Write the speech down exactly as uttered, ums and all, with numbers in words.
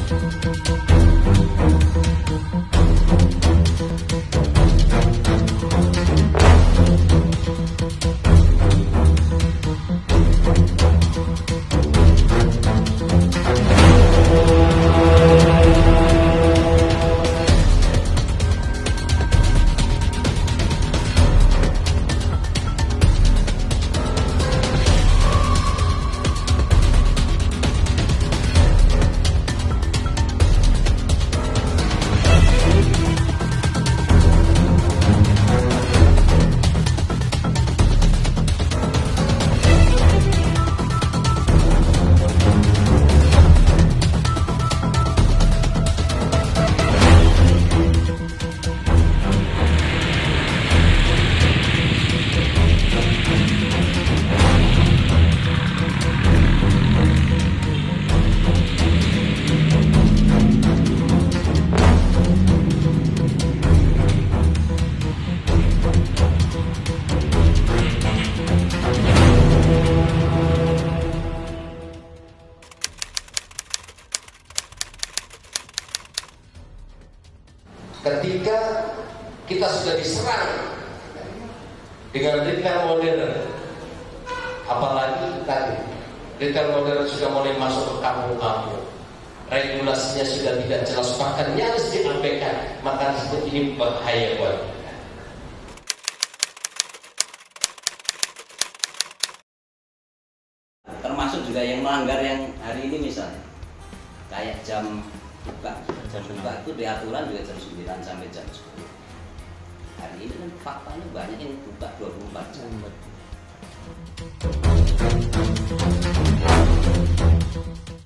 Ketika kita sudah diserang dengan retail modern, apalagi tadi retail modern sudah mulai masuk ke kampung-kampung, regulasinya sudah tidak jelas, bahkan nyaris diabaikan, maka ini bahaya buat kita. Termasuk juga yang melanggar yang hari ini misalnya kayak jam buka, jam buka itu di aturan juga jam sembilan sampai jam sepuluh. Hari ini kan faktanya banyak yang buka dua puluh empat jam.